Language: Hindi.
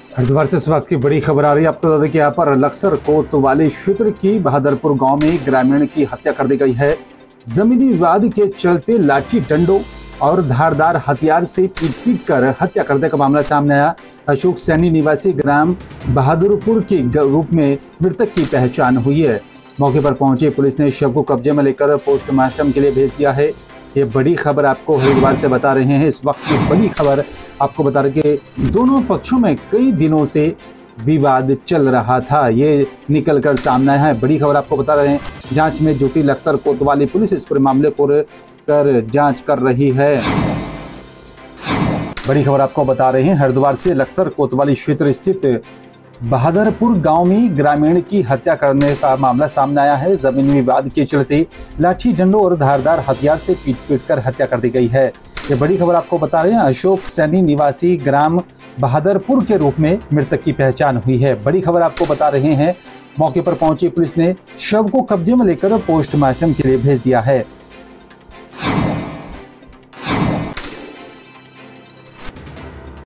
हरिद्वार से इस वक्त की बड़ी खबर आ रही है। आपको बता दें कि यहाँ पर लक्सर कोतवाली क्षेत्र की बहादुरपुर गांव में ग्रामीण की हत्या कर दी गई है। जमीनी विवाद के चलते लाठी डंडों और धारदार हथियार से पीट कर हत्या करने का मामला सामने आया। अशोक सैनी निवासी ग्राम बहादुरपुर के रूप में मृतक की पहचान हुई है। मौके पर पहुंची पुलिस ने शव को कब्जे में लेकर पोस्टमार्टम के लिए भेज दिया है। ये बड़ी खबर आपको हरिद्वार से बता रहे हैं। इस वक्त की बड़ी खबर आपको बता रहे कि दोनों पक्षों में कई दिनों से विवाद चल रहा था, ये निकलकर सामने आया है। बड़ी खबर आपको बता रहे हैं। जांच में जुटी लक्सर कोतवाली पुलिस इस पूरे मामले को कर जांच कर रही है। बड़ी खबर आपको बता रहे हैं। हरिद्वार से लक्सर कोतवाली क्षेत्र स्थित बहादुरपुर गांव में ग्रामीण की हत्या करने का मामला सामने आया है। जमीनी विवाद के चलते लाठी डंडों और धारदार हथियार से पीट कर हत्या कर दी गई है। ये बड़ी खबर आपको बता रहे हैं। अशोक सैनी निवासी ग्राम बहादुरपुर के रूप में मृतक की पहचान हुई है। बड़ी खबर आपको बता रहे हैं। मौके पर पहुंची पुलिस ने शव को कब्जे में लेकर पोस्टमार्टम के लिए भेज दिया है।